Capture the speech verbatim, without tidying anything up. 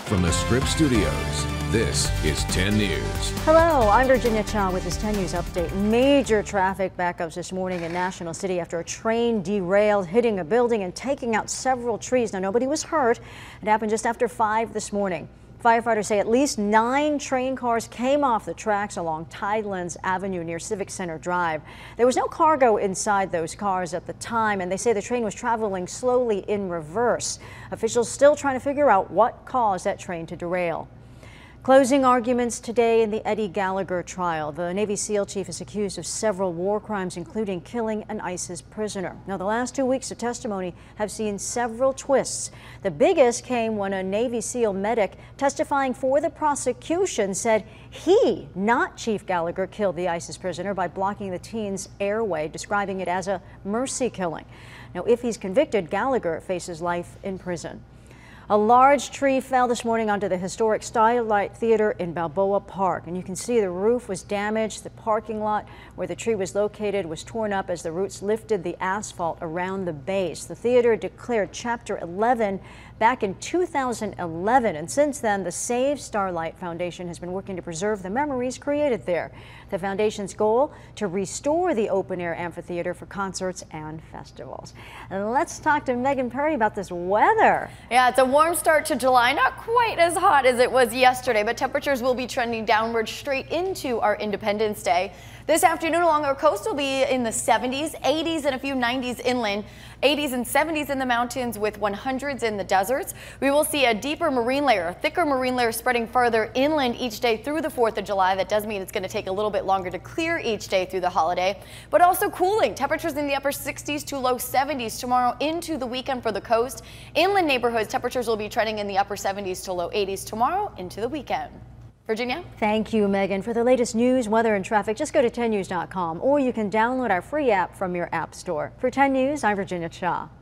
from the Scripps Studios, this is ten News. Hello, I'm Virginia Cha with this ten News update. Major traffic backups this morning in National City after a train derailed, hitting a building and taking out several trees. Now, nobody was hurt. It happened just after five this morning. Firefighters say at least nine train cars came off the tracks along Tidelands Avenue near Civic Center Drive. There was no cargo inside those cars at the time, and they say the train was traveling slowly in reverse. Officials still trying to figure out what caused that train to derail. Closing arguments today in the Eddie Gallagher trial. The Navy SEAL chief is accused of several war crimes, including killing an ISIS prisoner. Now, the last two weeks of testimony have seen several twists. The biggest came when a Navy SEAL medic testifying for the prosecution said he, not Chief Gallagher, killed the ISIS prisoner by blocking the teen's airway, describing it as a mercy killing. Now, if he's convicted, Gallagher faces life in prison. A large tree fell this morning onto the historic Starlight Theater in Balboa Park, and you can see the roof was damaged. The parking lot where the tree was located was torn up as the roots lifted the asphalt around the base. The theater declared Chapter eleven back in two thousand eleven, and since then the Save Starlight Foundation has been working to preserve the memories created there. The foundation's goal to restore the open-air amphitheater for concerts and festivals. And let's talk to Megan Perry about this weather. Yeah, it's a warm start to July, not quite as hot as it was yesterday, but temperatures will be trending downward straight into our Independence Day. This afternoon along our coast will be in the seventies, eighties, and a few nineties inland, eighties and seventies in the mountains with one hundreds in the deserts. We will see a deeper marine layer, a thicker marine layer spreading further inland each day through the fourth of July. That does mean it's going to take a little bit longer to clear each day through the holiday, but also cooling. Temperatures in the upper sixties to low seventies tomorrow into the weekend for the coast. Inland neighborhoods, temperatures will be trending in the upper seventies to low eighties tomorrow into the weekend. Virginia? Thank you, Megan. For the latest news, weather, and traffic, just go to ten news dot com, or you can download our free app from your app store. For ten News, I'm Virginia Cha.